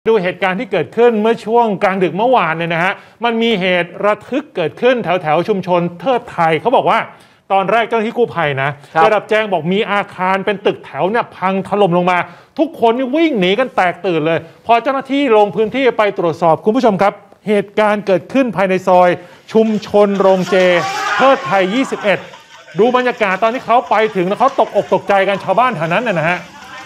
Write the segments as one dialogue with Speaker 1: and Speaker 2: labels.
Speaker 1: ดูเหตุการณ์ที่เกิดขึ้นเมื่อช่วงกลางดึกเมื่อวานเนี่ยนะฮะมันมีเหตุระทึกเกิดขึ้นแถวชุมชนเทิดไทยเขาบอกว่าตอนแรกเจ้าหน้าที่กู้ภัยนะได้รับแจ้งบอกมีอาคารเป็นตึกแถวเนี่ยพังถล่มลงมาทุกคนนี่วิ่งหนีกันแตกตื่นเลยพอเจ้าหน้าที่ลงพื้นที่ไปตรวจสอบคุณผู้ชมครับเหตุการณ์เกิดขึ้นภายในซอยชุมชนโรงเจเทิดไทย21ดูบรรยากาศตอนที่เขาไปถึงแล้วเขาตกอกตกใจกันชาวบ้านแถวนั้นนะฮะ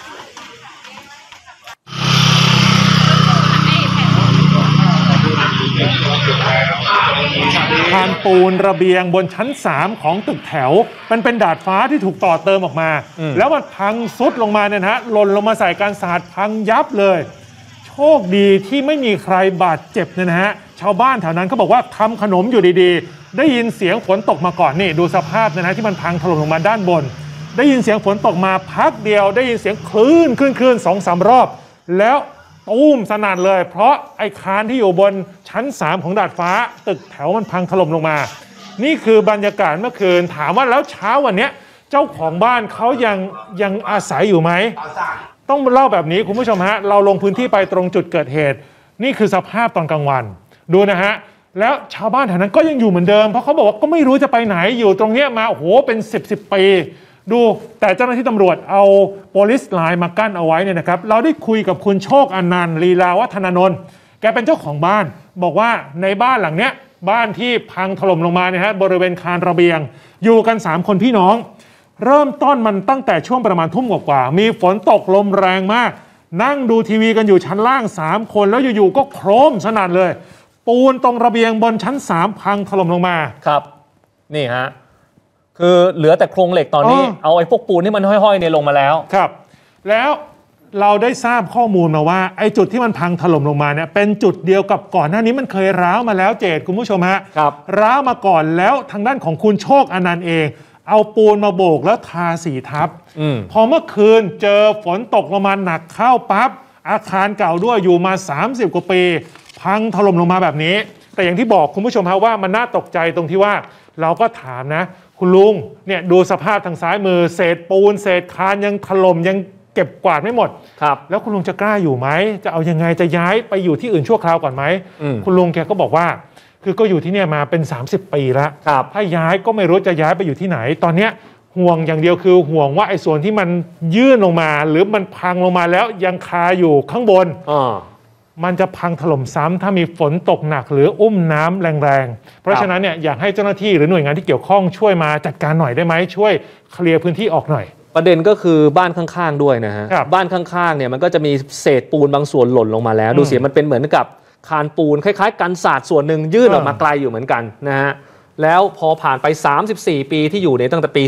Speaker 1: คานปูนระเบียงบนชั้น3ของตึกแถวมันเป็นดาดฟ้าที่ถูกต่อเติมออกมาแล้วมันพังซุดลงมาเนี่ยนะฮะหล่นลงมาใส่การสาดพังยับเลยโชคดีที่ไม่มีใครบาดเจ็บนะฮะชาวบ้านแถวนั้นเขาบอกว่าทำขนมอยู่ดีๆได้ยินเสียงฝนตกมาก่อนนี่ดูสภาพนะฮะที่มันพังถล่มลงมาด้านบนได้ยินเสียงฝนตกมาพักเดียวได้ยินเสียงคลื่น 2-3 รอบแล้วตูมสนั่นเลยเพราะไอ้คานที่อยู่บนชั้น3ของดาดฟ้าตึกแถวมันพังถล่มลงมานี่คือบรรยากาศเมื่อคืนถามว่าแล้วเช้าวันนี้เจ้าของบ้านเขายังอาศัยอยู่ไหมต้องเล่าแบบนี้คุณผู้ชมฮะเราลงพื้นที่ไปตรงจุดเกิดเหตุนี่คือสภาพตอนกลางวันดูนะฮะแล้วชาวบ้านแถวนั้นก็ยังอยู่เหมือนเดิมเพราะเขาบอกว่าก็ไม่รู้จะไปไหนอยู่ตรงนี้มาโอ้โหเป็น10 ปีดูแต่เจ้าหน้าที่ตำรวจเอาโพลิสไลน์มากั้นเอาไว้เนี่ยนะครับเราได้คุยกับคุณโชคอนันต์ลีลาวัฒนานนท์แกเป็นเจ้าของบ้านบอกว่าในบ้านหลังเนี้ยบ้านที่พังถล่มลงมาเนี่ยฮะบริเวณคานระเบียงอยู่กัน3คนพี่น้องเริ่มต้นมันตั้งแต่ช่วงประมาณทุ่มกว่ามีฝนตกลมแรงมากนั่งดูทีวีกันอยู่ชั้นล่าง3คนแล้วอยู่ๆก็โครมสนั่นเลยปูนตรงระเบียงบนชั้น3พังถล่มลงมา
Speaker 2: ครับนี่ฮะคือเหลือแต่โครงเหล็กตอนนี้เอาไอ้พวกปูนที่มันห้อยๆเนี่ยลงมาแล้ว
Speaker 1: ครับแล้วเราได้ทราบข้อมูลมาว่าไอ้จุดที่มันพังถล่มลงมาเนี่ยเป็นจุดเดียวกับก่อนหน้านี้มันเคยร้าวมาแล้วเจตคุณผู้ชมฮะร้าวมาก่อนแล้วทางด้านของคุณโชคอนันต์เองเอาปูนมาโบกแล้วทาสีทับพอเมื่อคืนเจอฝนตกลงมาหนักเข้าปั๊บอาคารเก่าด้วยอยู่มา30 กว่าปีพังถล่มลงมาแบบนี้แต่อย่างที่บอกคุณผู้ชมฮะว่ามันน่าตกใจตรงที่ว่าเราก็ถามนะคุณลุงเนี่ยดูสภาพทางซ้ายมือเศษปูนเศษคานยังถล่มยังเก็บกวาดไม่หมดครับแล้วคุณลุงจะกล้าอยู่ไหมจะเอายังไงจะย้ายไปอยู่ที่อื่นชั่วคราวก่อนไหมคุณลุงแกก็บอกว่าคือก็อยู่ที่เนี่ยมาเป็น30 ปีแล้วถ้าย้ายก็ไม่รู้จะย้ายไปอยู่ที่ไหนตอนเนี้ยห่วงอย่างเดียวคือห่วงว่าไอ้ส่วนที่มันยื่นลงมาหรือมันพังลงมาแล้วยังคาอยู่ข้างบนมันจะพังถล่มซ้ำถ้ามีฝนตกหนักหรืออุ้มน้ำแรงๆเพราะฉะนั้นเนี่ยอยากให้เจ้าหน้าที่หรือหน่วยงานที่เกี่ยวข้องช่วยมาจัดการหน่อยได้ไหมช่วยเคลียร์พื้นที่ออกหน่อย
Speaker 2: ประเด็นก็คือบ้านข้างๆด้วยนะฮะบ้านข้างๆเนี่ยมันก็จะมีเศษปูนบางส่วนหล่นลงมาแล้วดูเสียมันเป็นเหมือนกับคานปูนคล้ายๆกันศาสตร์ส่วนหนึ่งยื่นออกมาไกลอยู่เหมือนกันนะฮะแล้วพอผ่านไป34 ปีที่อยู่ในตั้งแต่ปี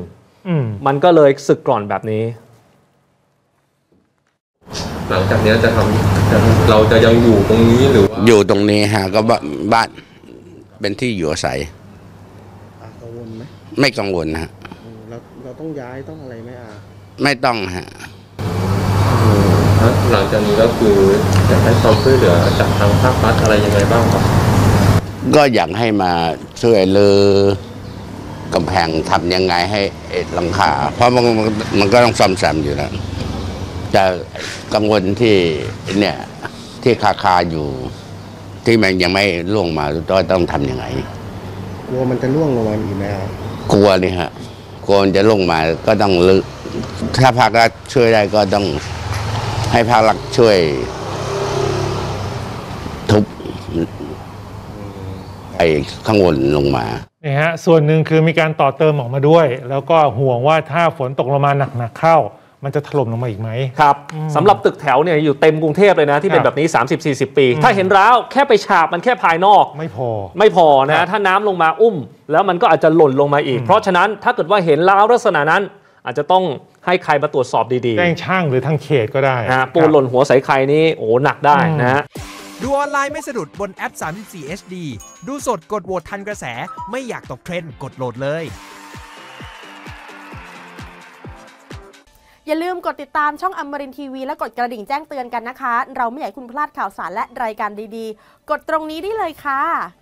Speaker 2: 31มันก็เลยสึกกร่อนแบบนี้
Speaker 3: หลังจากนี้จะทำเราจะยังอยู่ตรงนี้หรือว่า
Speaker 4: อยู่ตรงนี้ฮะก็บ้านเป็นที่อยู่อาศัย
Speaker 5: กังวลไหม
Speaker 4: ไม่กังวลฮะ
Speaker 5: เราต้องย้ายต้องอะไรไหม
Speaker 4: ไม่ต้องฮะ
Speaker 3: หลังจากนี้ก็คืออยากให้ความช่วยเหลือจากทางภาครัฐอะไรยังไงบ้างครับ
Speaker 4: ก็อยากให้มาช่วยรื้อกำแพงทำยังไงให้หลังคาเพราะมันก็ต้องซ่อมแซมอยู่แล้วจะกังวลที่เนี่ยที่คาอยู่ที่มันยังไม่ล่วงมาต้องทำยังไง
Speaker 5: กลัวมันจะล่วงลงมาอีกไหมครับ
Speaker 4: กลัวนี่ฮะกลัวมันจะล่วงมาก็ต้องถ้าภาครัฐช่วยได้ก็ต้องให้ภาครัฐช่วยทุบไอ้ข้างบนลงมา
Speaker 1: นี่ฮะส่วนหนึ่งคือมีการต่อเติมออกมาด้วยแล้วก็ห่วงว่าถ้าฝนตกลงมาหนักๆเข้ามันจะถล่มลงมาอีกไหม
Speaker 2: ครับสำหรับตึกแถวเนี่ยอยู่เต็มกรุงเทพเลยนะที่เป็นแบบนี้ 30-40 ปีถ้าเห็นร้าวแค่ไปฉาบมันแค่ภายนอกไม่พอนะถ้าน้ำลงมาอุ้มแล้วมันก็อาจจะหล่นลงมาอีกเพราะฉะนั้นถ้าเกิดว่าเห็นร้าวลักษณะนั้นอาจจะต้องให้ใครมาตรวจสอบดี
Speaker 1: ๆแจ้งช่างหรือทางเขตก็ได้
Speaker 2: นะปูนหล่นหัวใส่ใครนี่โอ้หนักได้นะฮะ
Speaker 6: ดูออนไลน์ไม่สะดุดบนแอป 34 HD ดูสดกดโหวตทันกระแสไม่อยากตกเทรนด์กดโหลดเลย
Speaker 7: อย่าลืมกดติดตามช่องอมรินทร์ทีวีและกดกระดิ่งแจ้งเตือนกันนะคะเราไม่อยากให้คุณพลาดข่าวสารและรายการดีๆกดตรงนี้ได้เลยค่ะ